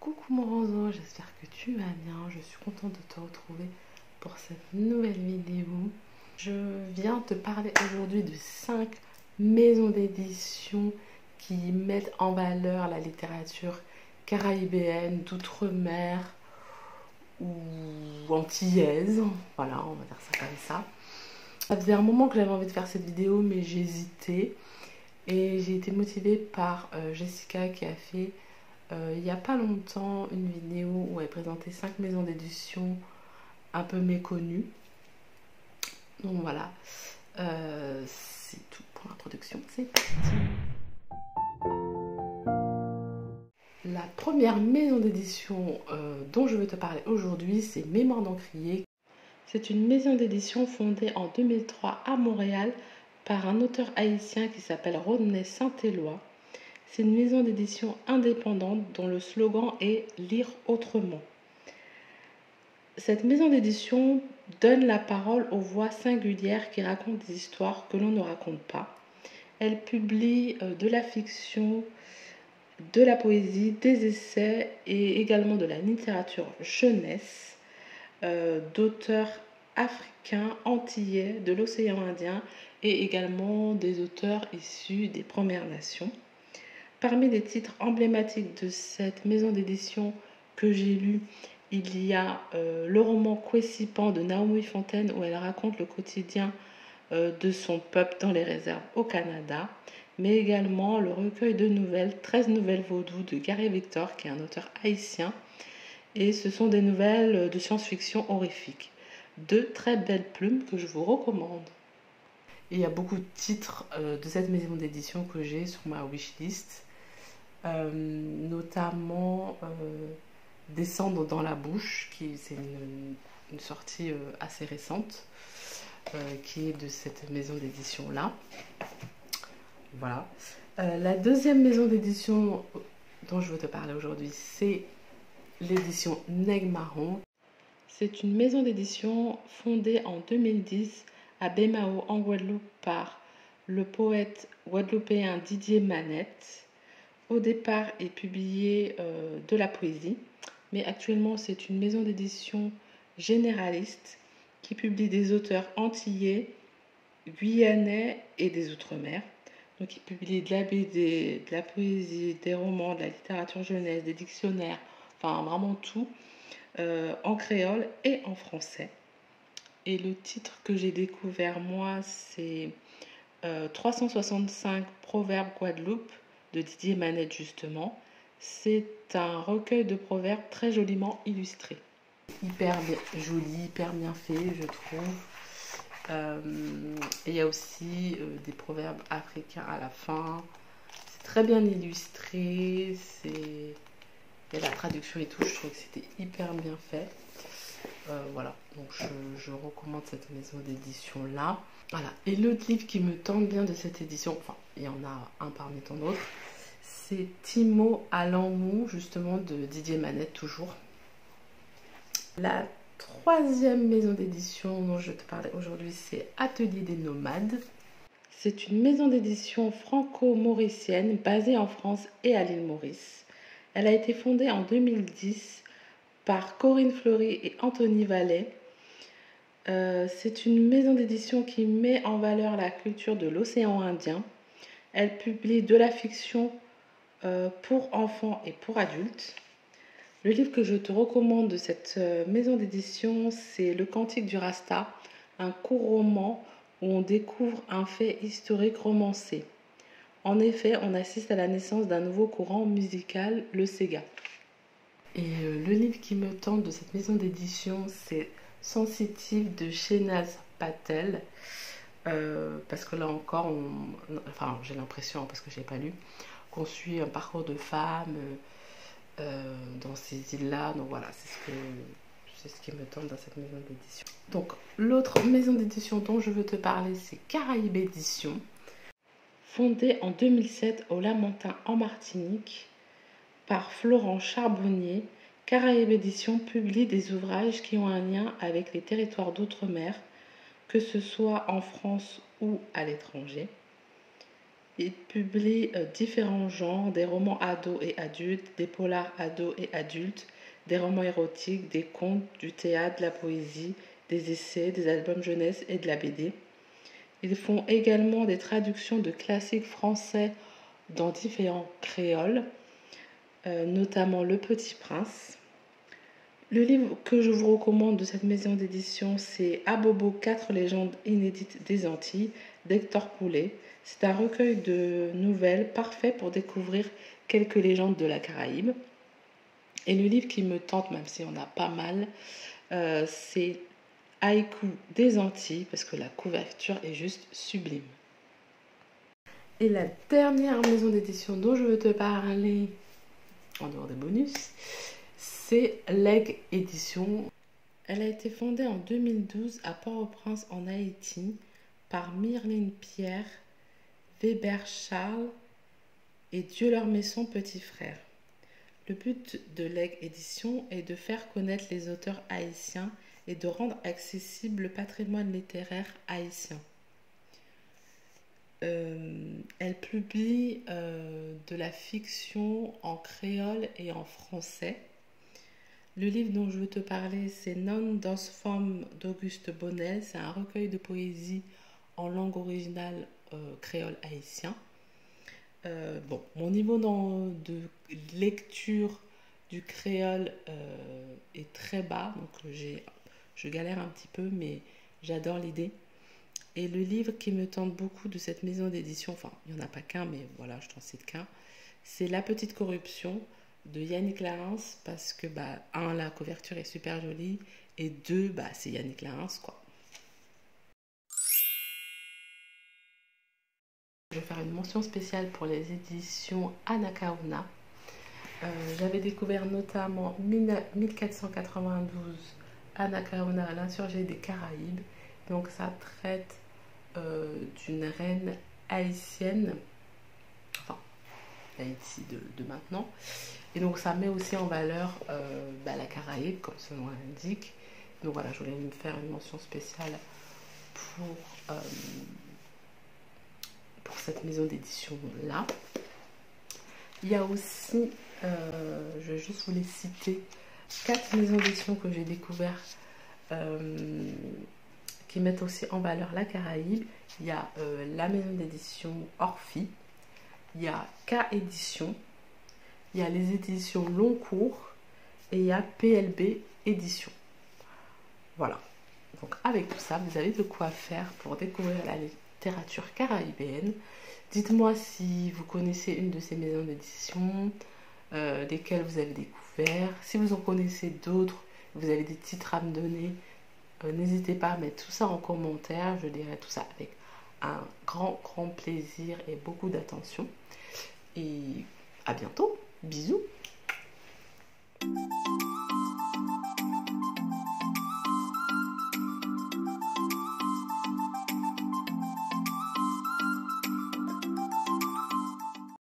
Coucou mon roseau, j'espère que tu vas bien. Je suis contente de te retrouver pour cette nouvelle vidéo. Je viens te parler aujourd'hui de 5 maisons d'édition qui mettent en valeur la littérature caribéenne, d'outre-mer ou antillaise. Voilà, on va dire ça comme ça. Ça faisait un moment que j'avais envie de faire cette vidéo, mais j'hésitais. Et j'ai été motivée par Jessica qui a fait il n'y a pas longtemps une vidéo où elle présentait 5 maisons d'édition un peu méconnues. Donc voilà, c'est tout pour l'introduction, c'est parti. La première maison d'édition dont je veux te parler aujourd'hui, c'est Mémoire d'Encrier. C'est une maison d'édition fondée en 2003 à Montréal par un auteur haïtien qui s'appelle Rodney Saint-Éloi. C'est une maison d'édition indépendante dont le slogan est « Lire autrement ». Cette maison d'édition donne la parole aux voix singulières qui racontent des histoires que l'on ne raconte pas. Elle publie de la fiction, de la poésie, des essais et également de la littérature jeunesse d'auteurs africains, antillais, de l'océan Indien et également des auteurs issus des Premières Nations. Parmi les titres emblématiques de cette maison d'édition que j'ai lu, il y a le roman Kwesipan de Naomi Fontaine où elle raconte le quotidien de son peuple dans les réserves au Canada, mais également le recueil de nouvelles 13 nouvelles vaudou de Gary Victor qui est un auteur haïtien, et ce sont des nouvelles de science-fiction horrifique. Deux très belles plumes que je vous recommande. Et il y a beaucoup de titres de cette maison d'édition que j'ai sur ma wishlist. Notamment Descendre dans la bouche, c'est une sortie assez récente, qui est de cette maison d'édition là. Voilà. La deuxième maison d'édition dont je veux te parler aujourd'hui, c'est l'édition Nègre Marron. C'est une maison d'édition fondée en 2010 à Baie-Mahault en Guadeloupe par le poète guadeloupéen Didier Manette. Au départ est publié de la poésie, mais actuellement c'est une maison d'édition généraliste qui publie des auteurs antillais, guyanais et des outre-mer. Donc il publie de la BD, de la poésie, des romans, de la littérature jeunesse, des dictionnaires, enfin vraiment tout, en créole et en français. Et le titre que j'ai découvert moi, c'est 365 Proverbes Guadeloupe de Didier Manette justement. C'est un recueil de proverbes très joliment illustré. Hyper bien, joli, hyper bien fait je trouve. Et il y a aussi des proverbes africains à la fin. C'est très bien illustré, et la traduction et tout, je trouve que c'était hyper bien fait. Voilà, donc je recommande cette maison d'édition là. Voilà, et l'autre livre qui me tente bien de cette édition, enfin il y en a un parmi tant d'autres, c'est Timo à l'Amou, justement de Didier Manette toujours. La troisième maison d'édition dont je te parlais aujourd'hui, c'est Atelier des Nomades. C'est une maison d'édition franco-mauricienne basée en France et à l'île Maurice. Elle a été fondée en 2010 par Corinne Fleury et Anthony Vallet. C'est une maison d'édition qui met en valeur la culture de l'océan Indien. Elle publie de la fiction pour enfants et pour adultes. Le livre que je te recommande de cette maison d'édition, c'est Le Cantique du Rasta, un court roman où on découvre un fait historique romancé. En effet, on assiste à la naissance d'un nouveau courant musical, le Sega. Et le livre qui me tente de cette maison d'édition, c'est Sensitive de Shehnaz Patel. Parce que là encore, enfin j'ai l'impression, parce que je n'ai pas lu, qu'on suit un parcours de femme dans ces îles-là. Donc voilà, c'est ce qui me tente dans cette maison d'édition. Donc l'autre maison d'édition dont je veux te parler, c'est Caraïbes Édition. Fondée en 2007 au Lamentin en Martinique par Florent Charbonnier, Caraïbes Édition publie des ouvrages qui ont un lien avec les territoires d'outre-mer, que ce soit en France ou à l'étranger. Ils publient différents genres, des romans ados et adultes, des polars ados et adultes, des romans érotiques, des contes, du théâtre, de la poésie, des essais, des albums jeunesse et de la BD. Ils font également des traductions de classiques français dans différents créoles, notamment Le Petit Prince. Le livre que je vous recommande de cette maison d'édition, c'est Abobo, 4 légendes inédites des Antilles d'Hector Poulet. C'est un recueil de nouvelles parfait pour découvrir quelques légendes de la Caraïbe. Et le livre qui me tente, même si on a pas mal, c'est Haïku des Antilles, parce que la couverture est juste sublime. Et la dernière maison d'édition dont je veux te parler, en dehors des bonus, c'est Leg Édition. Elle a été fondée en 2012 à Port-au-Prince en Haïti par Myrline Pierre, Weber Charles et Dieu leur met son petit frère. Le but de Leg Édition est de faire connaître les auteurs haïtiens et de rendre accessible le patrimoine littéraire haïtien. Elle publie de la fiction en créole et en français. Le livre dont je veux te parler, c'est Non dans forme d'Auguste Bonnel. C'est un recueil de poésie en langue originale créole haïtien. Bon, mon niveau de lecture du créole est très bas, donc je galère un petit peu, mais j'adore l'idée. Et le livre qui me tente beaucoup de cette maison d'édition, enfin, il n'y en a pas qu'un, mais voilà, je t'en cite qu'un, c'est La Petite Corruption de Yannick Larens, parce que, un, la couverture est super jolie, et deux, c'est Yannick Larens, quoi. Je vais faire une mention spéciale pour les éditions Anacaona. J'avais découvert notamment 1492 Anacaona, l'insurgé des Caraïbes. Donc ça traite d'une reine haïtienne, enfin d'Haïti de maintenant. Et donc ça met aussi en valeur la Caraïbe, comme son nom l'indique. Donc voilà, je voulais me faire une mention spéciale pour cette maison d'édition là. Il y a aussi, je vais juste vous les citer, 4 maisons d'édition que j'ai découvertes qui mettent aussi en valeur la Caraïbe. Il y a la maison d'édition Orphi, il y a K Édition, il y a les éditions Long Cours et il y a PLB Édition. Voilà. Donc avec tout ça, vous avez de quoi faire pour découvrir la littérature caribéenne. Dites-moi si vous connaissez une de ces maisons d'édition, lesquelles vous avez découvert. Si vous en connaissez d'autres, vous avez des titres à me donner, n'hésitez pas à mettre tout ça en commentaire. Je lirai tout ça avec un grand plaisir et beaucoup d'attention. Et à bientôt. Bisous.